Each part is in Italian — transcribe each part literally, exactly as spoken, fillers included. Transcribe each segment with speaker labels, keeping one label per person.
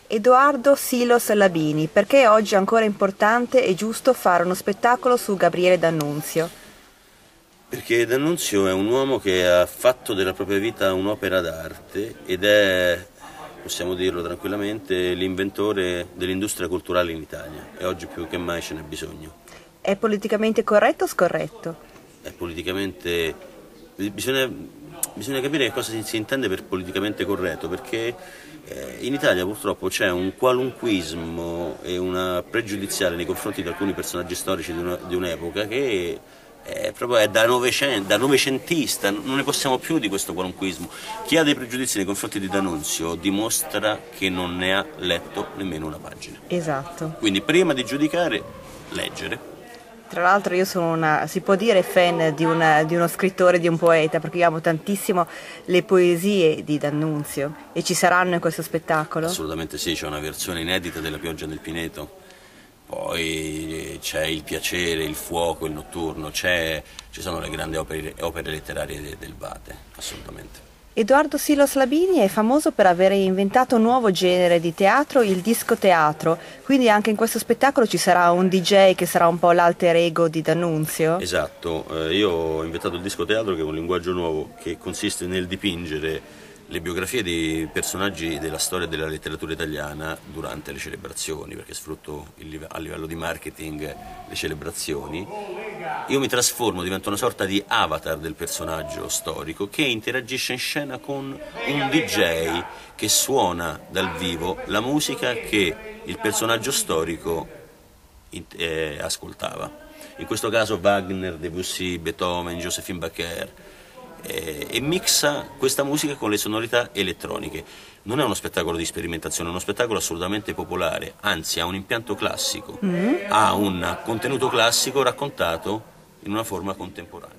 Speaker 1: Edoardo Silos Labini, perché oggi è ancora importante e giusto fare uno spettacolo su Gabriele D'Annunzio?
Speaker 2: Perché D'Annunzio è un uomo che ha fatto della propria vita un'opera d'arte ed è, possiamo dirlo tranquillamente, l'inventore dell'industria culturale in Italia e oggi più che mai ce n'è bisogno.
Speaker 1: È politicamente corretto o scorretto?
Speaker 2: È politicamente... bisogna, bisogna capire che cosa si, si intende per politicamente corretto, perché eh, in Italia purtroppo c'è un qualunquismo e una pregiudiziale nei confronti di alcuni personaggi storici di, una, di un'epoca che è proprio è da, novecento, da novecentista, non ne possiamo più di questo qualunquismo. Chi ha dei pregiudizi nei confronti di D'Annunzio dimostra che non ne ha letto nemmeno una pagina.
Speaker 1: Esatto.
Speaker 2: Quindi prima di giudicare, leggere.
Speaker 1: Tra l'altro io sono una, si può dire, fan di, una, di uno scrittore, di un poeta, perché io amo tantissimo le poesie di D'Annunzio. E ci saranno in questo spettacolo?
Speaker 2: Assolutamente sì, c'è una versione inedita della Pioggia nel Pineto. Poi c'è Il piacere, Il fuoco, Il notturno, c'è, ci sono le grandi opere, opere letterarie del Vate, assolutamente.
Speaker 1: Edoardo Silos Labini è famoso per aver inventato un nuovo genere di teatro, il discoteatro, quindi anche in questo spettacolo ci sarà un D J che sarà un po' l'alter ego di D'Annunzio?
Speaker 2: Esatto, eh, io ho inventato il discoteatro che è un linguaggio nuovo che consiste nel dipingere le biografie di personaggi della storia della letteratura italiana durante le celebrazioni, perché sfrutto il, a livello di marketing le celebrazioni. Io mi trasformo, divento una sorta di avatar del personaggio storico che interagisce in scena con un D J che suona dal vivo la musica che il personaggio storico eh, ascoltava. In questo caso Wagner, Debussy, Beethoven, Josephine Baker. E mixa questa musica con le sonorità elettroniche. Non è uno spettacolo di sperimentazione, è uno spettacolo assolutamente popolare, anzi ha un impianto classico, mm. ha un contenuto classico raccontato in una forma contemporanea.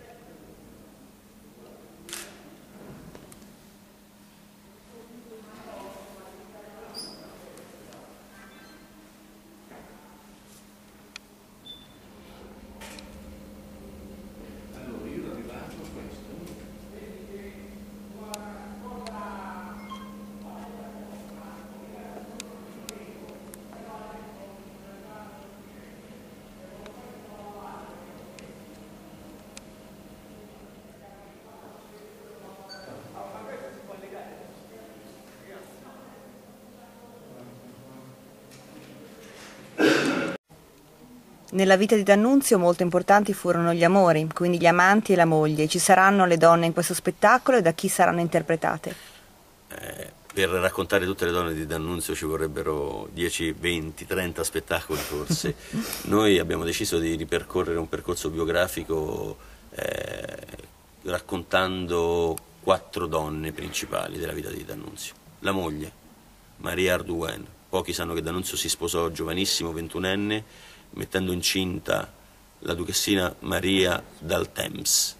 Speaker 1: Nella vita di D'Annunzio molto importanti furono gli amori, quindi gli amanti e la moglie. Ci saranno le donne in questo spettacolo e da chi saranno interpretate?
Speaker 2: Eh, per raccontare tutte le donne di D'Annunzio ci vorrebbero dieci, venti, trenta spettacoli forse. Noi abbiamo deciso di ripercorrere un percorso biografico eh, raccontando quattro donne principali della vita di D'Annunzio. La moglie, Maria Ardouen. Pochi sanno che D'Annunzio si sposò giovanissimo, ventunenne, mettendo incinta la duchessina Maria dal Temps.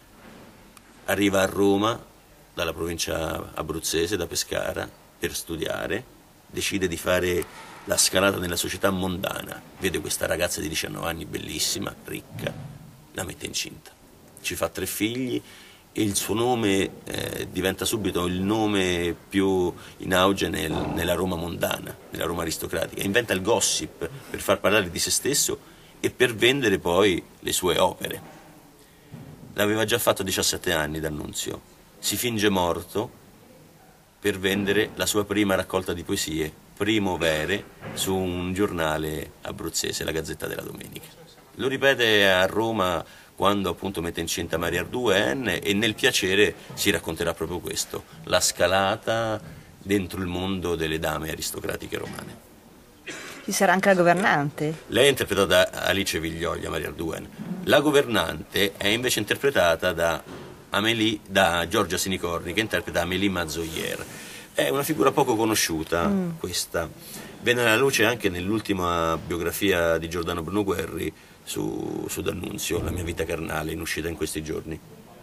Speaker 2: Arriva a Roma dalla provincia abruzzese, da Pescara, per studiare, decide di fare la scalata nella società mondana, vede questa ragazza di diciannove anni bellissima, ricca, la mette incinta, ci fa tre figli e il suo nome eh, diventa subito il nome più in auge nel, nella Roma mondana, nella Roma aristocratica. Inventa il gossip per far parlare di se stesso e per vendere poi le sue opere. L'aveva già fatto a diciassette anni D'Annunzio, si finge morto per vendere la sua prima raccolta di poesie, Primo Vere, su un giornale abruzzese, la Gazzetta della Domenica. Lo ripete a Roma quando appunto mette incinta Maria Ardouen e nel piacere si racconterà proprio questo, la scalata dentro il mondo delle dame aristocratiche romane.
Speaker 1: Ci sarà anche la governante?
Speaker 2: Lei è interpretata da Alice Viglioglia, Maria Ardouen. La governante è invece interpretata da, Amélie, da Giorgia Sinicorni, che interpreta Amélie Mazoyer. È una figura poco conosciuta mm. questa. Venne alla luce anche nell'ultima biografia di Giordano Bruno Guerri su, su D'Annunzio, La mia vita carnale, in uscita in questi giorni.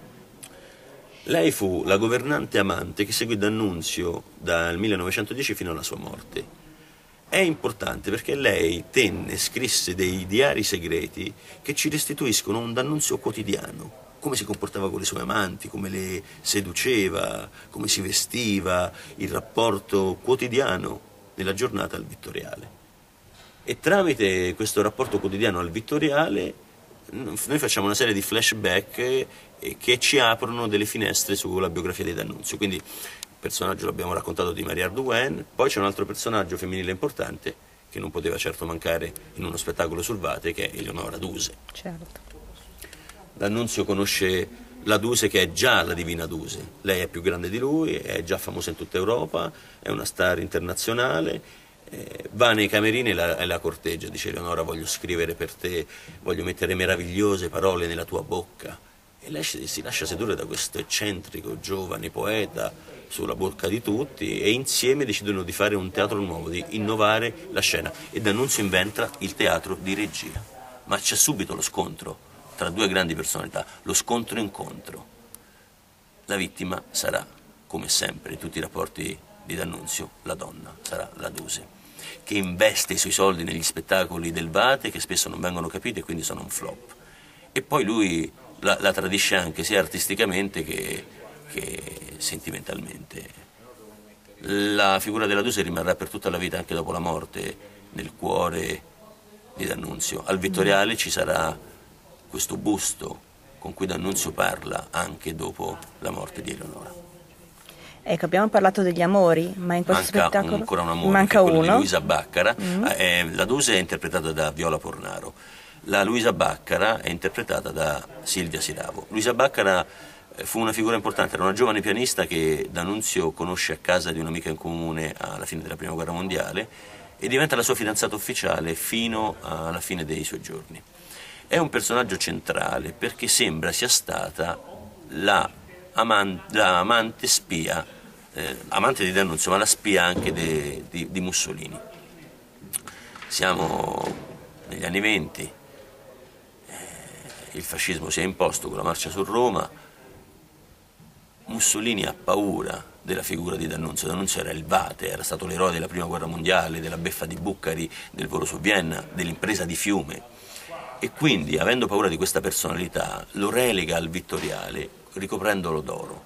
Speaker 2: Lei fu la governante amante che seguì D'Annunzio dal millenovecentodieci fino alla sua morte. È importante perché lei tenne, scrisse dei diari segreti che ci restituiscono un D'Annunzio quotidiano, come si comportava con le sue amanti, come le seduceva, come si vestiva, il rapporto quotidiano nella giornata al Vittoriale. E tramite questo rapporto quotidiano al Vittoriale noi facciamo una serie di flashback eh, che ci aprono delle finestre sulla biografia di D'Annunzio. Quindi il personaggio l'abbiamo raccontato di Marie Ardouen, poi c'è un altro personaggio femminile importante che non poteva certo mancare in uno spettacolo sul Vate, che è Eleonora Duse.
Speaker 1: Certo.
Speaker 2: D'Annunzio conosce la Duse, che è già la divina Duse. Lei è più grande di lui, è già famosa in tutta Europa, è una star internazionale. Eh, va nei camerini e la, e la corteggia, dice: Eleonora, voglio scrivere per te, voglio mettere meravigliose parole nella tua bocca. E lei si, si lascia sedurre da questo eccentrico giovane poeta sulla bocca di tutti, e insieme decidono di fare un teatro nuovo, di innovare la scena, e D'Annunzio inventa il teatro di regia. Ma c'è subito lo scontro tra due grandi personalità, lo scontro-incontro. La vittima sarà, come sempre in tutti i rapporti di D'Annunzio, la donna, sarà la Duse, che investe i suoi soldi negli spettacoli del Vate, che spesso non vengono capiti e quindi sono un flop. E poi lui la, la tradisce anche sia artisticamente che, che sentimentalmente. La figura della Duse rimarrà per tutta la vita, anche dopo la morte, nel cuore di D'Annunzio. Al Vittoriale ci sarà questo busto con cui D'Annunzio parla anche dopo la morte di Eleonora.
Speaker 1: Ecco, abbiamo parlato degli amori, ma in questo
Speaker 2: Manca
Speaker 1: spettacolo
Speaker 2: un, ancora un amore,
Speaker 1: manca
Speaker 2: che è quello
Speaker 1: uno.
Speaker 2: di Luisa Baccara.
Speaker 1: Mm.
Speaker 2: Eh, la Duse è interpretata da Viola Pornaro, la Luisa Baccara è interpretata da Silvia Siravo. Luisa Baccara eh, fu una figura importante, era una giovane pianista che D'Annunzio conosce a casa di un'amica in comune alla fine della Prima Guerra Mondiale e diventa la sua fidanzata ufficiale fino alla fine dei suoi giorni. È un personaggio centrale perché sembra sia stata la, aman- la amante spia, eh, amante di D'Annunzio, ma la spia anche de- di-, di Mussolini. Siamo negli anni venti, eh, il fascismo si è imposto con la marcia su Roma, Mussolini ha paura della figura di D'Annunzio. D'Annunzio era il Vate, era stato l'eroe della Prima Guerra Mondiale, della beffa di Bucari, del volo su Vienna, dell'impresa di Fiume. E quindi, avendo paura di questa personalità, lo relega al Vittoriale ricoprendolo d'oro.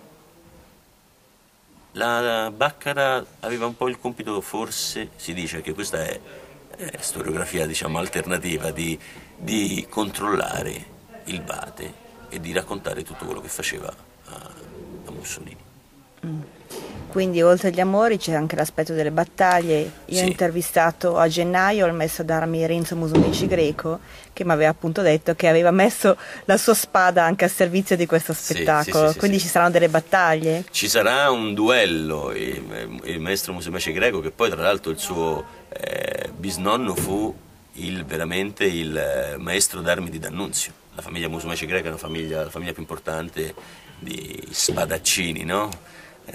Speaker 2: La Baccara aveva un po' il compito, forse, si dice che questa è, è storiografia, diciamo, alternativa, di, di controllare il Vate e di raccontare tutto quello che faceva a, a Mussolini.
Speaker 1: Mm. Quindi oltre agli amori c'è anche l'aspetto delle battaglie. Io
Speaker 2: Sì.
Speaker 1: ho intervistato a gennaio il maestro d'armi Renzo Musumeci Greco, che mi aveva appunto detto che aveva messo la sua spada anche a servizio di questo spettacolo.
Speaker 2: Sì, sì, sì,
Speaker 1: quindi
Speaker 2: sì,
Speaker 1: ci
Speaker 2: sì.
Speaker 1: saranno delle battaglie?
Speaker 2: Ci sarà un duello, il, il maestro Musumeci Greco, che poi tra l'altro il suo eh, bisnonno fu il, veramente il eh, maestro d'armi di D'Annunzio. La famiglia Musumeci Greco è una famiglia, la famiglia più importante di spadaccini, no?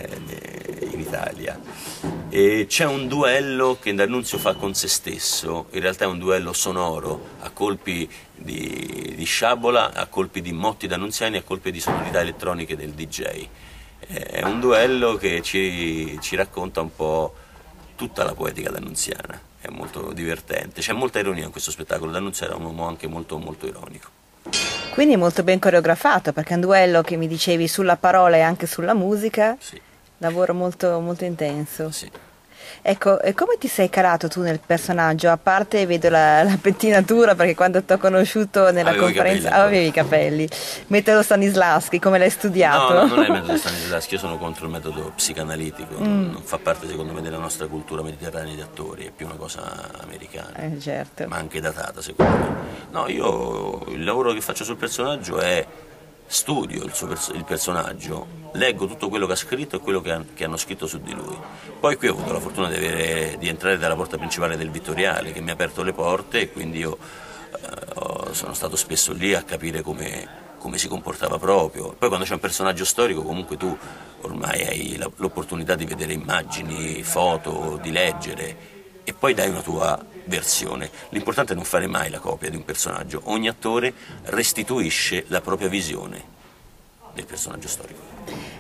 Speaker 2: In Italia, e c'è un duello che D'Annunzio fa con se stesso. In realtà è un duello sonoro, a colpi di, di sciabola, a colpi di motti d'annunziani, a colpi di sonorità elettroniche del D J. È un duello che ci, ci racconta un po' tutta la poetica d'annunziana, è molto divertente, c'è molta ironia in questo spettacolo. D'Annunzio era un uomo anche molto molto ironico.
Speaker 1: Quindi molto ben coreografato, perché è un duello che mi dicevi sulla parola e anche sulla musica.
Speaker 2: Sì.
Speaker 1: Lavoro molto, molto intenso.
Speaker 2: Sì.
Speaker 1: Ecco, e come ti sei calato tu nel personaggio? A parte vedo la, la pettinatura, perché quando ti ho conosciuto nella
Speaker 2: avevo
Speaker 1: conferenza
Speaker 2: i capelli,
Speaker 1: avevi i capelli. Metodo Stanislavski, come l'hai studiato?
Speaker 2: No, no, non è il metodo Stanislavski, io sono contro il metodo psicanalitico, mm. non, non fa parte secondo me della nostra cultura mediterranea di attori, è più una cosa americana,
Speaker 1: eh, certo.
Speaker 2: ma anche datata secondo me. No, io il lavoro che faccio sul personaggio è studio il, suo pers- il personaggio, leggo tutto quello che ha scritto e quello che, han- che hanno scritto su di lui. Poi qui ho avuto la fortuna di, avere, di entrare dalla porta principale del Vittoriale, che mi ha aperto le porte, e quindi io eh, sono stato spesso lì a capire come, come si comportava proprio. Poi quando c'è un personaggio storico comunque tu ormai hai la, l'opportunità di vedere immagini, foto, di leggere, e poi dai una tua versione. L'importante è non fare mai la copia di un personaggio. Ogni attore restituisce la propria visione del personaggio storico.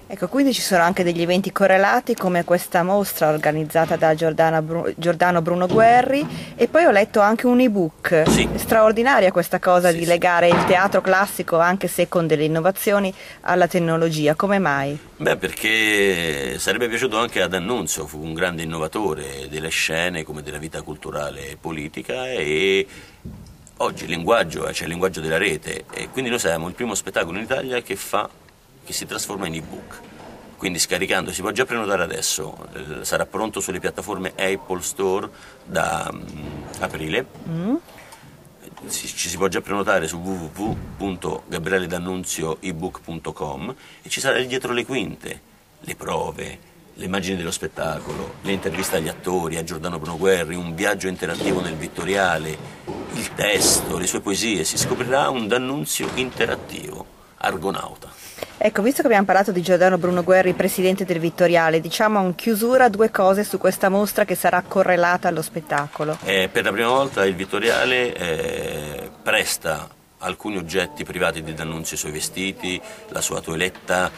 Speaker 1: Ecco, quindi ci sono anche degli eventi correlati come questa mostra organizzata da Giordana Bru- Giordano Bruno Guerri, e poi ho letto anche un ebook.
Speaker 2: Sì.
Speaker 1: Straordinaria questa cosa
Speaker 2: Sì,
Speaker 1: di
Speaker 2: sì.
Speaker 1: legare il teatro classico, anche se con delle innovazioni, alla tecnologia. Come mai?
Speaker 2: Beh, perché sarebbe piaciuto anche ad D'Annunzio, fu un grande innovatore delle scene come della vita culturale e politica, e oggi il linguaggio, c'è cioè il linguaggio della rete, e quindi noi siamo il primo spettacolo in Italia che fa che si trasforma in ebook. Quindi scaricando, si può già prenotare adesso, eh, sarà pronto sulle piattaforme Apple Store da um, aprile. Mm. Si, ci si può già prenotare su w w w punto gabriele d'annunzio ebook punto com, e ci sarà il dietro le quinte, le prove, le immagini dello spettacolo, le interviste agli attori, a Giordano Bruno Guerri, un viaggio interattivo nel Vittoriale, il testo, le sue poesie. Si scoprirà un D'Annunzio interattivo, argonauta.
Speaker 1: Ecco, visto che abbiamo parlato di Giordano Bruno Guerri, presidente del Vittoriale, diciamo in chiusura due cose su questa mostra che sarà correlata allo spettacolo.
Speaker 2: Eh, per la prima volta il Vittoriale eh, presta alcuni oggetti privati di D'Annunzio, i suoi vestiti, la sua toeletta,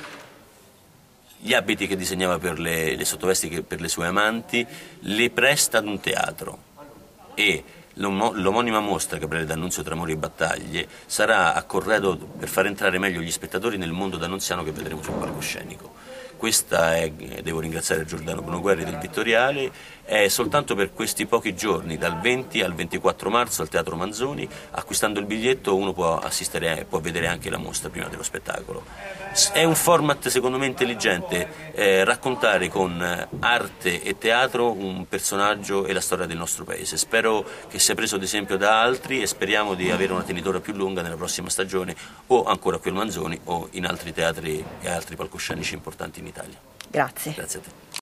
Speaker 2: gli abiti che disegnava per le, le sottovesti che, per le sue amanti, li presta ad un teatro, e l'omonima mostra Gabriele D'Annunzio tra amori e battaglie sarà a corredo per far entrare meglio gli spettatori nel mondo d'annunziano che vedremo sul palcoscenico. Questa è, devo ringraziare Giordano Bruno Guerri del Vittoriale, è soltanto per questi pochi giorni, dal venti al ventiquattro marzo al Teatro Manzoni. Acquistando il biglietto uno può assistere, può vedere anche la mostra prima dello spettacolo. È un format secondo me intelligente, eh, raccontare con arte e teatro un personaggio e la storia del nostro paese. Spero che sia preso ad esempio da altri, e speriamo di avere una tenitura più lunga nella prossima stagione, o ancora qui al Manzoni o in altri teatri e altri palcoscenici importanti in Italia.
Speaker 1: Grazie.
Speaker 2: Grazie a te.